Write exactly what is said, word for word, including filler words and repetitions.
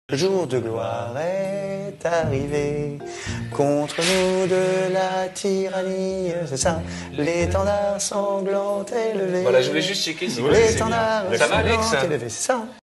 Le jour de gloire est arrivé, contre nous de la tyrannie, c'est ça, l'étendard sanglant élevé. Voilà, je voulais juste checker si l'étendard ça va, Alex? sanglant élevé, c'est ça.